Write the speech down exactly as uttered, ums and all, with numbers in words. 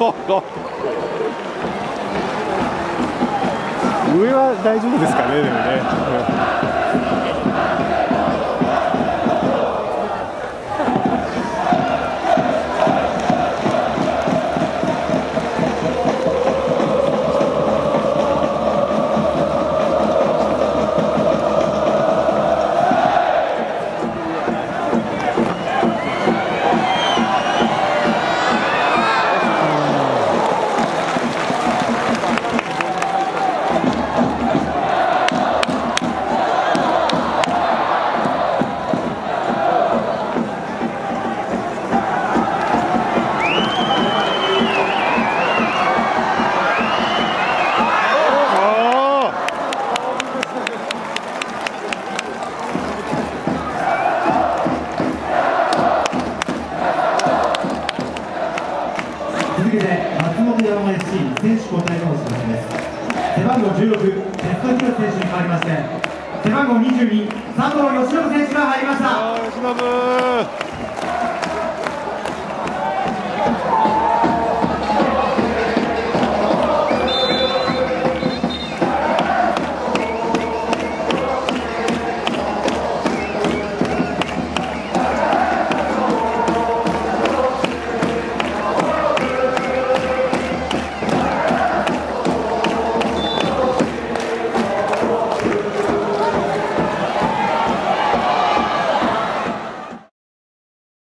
上は大丈夫ですかね、でもね。 続けて松本山 エフシー 選手交代のお知らせです。背番号じゅうろく、テストヒロ選手に代わりまして、背番号にじゅうに、佐藤義信選手が入りました。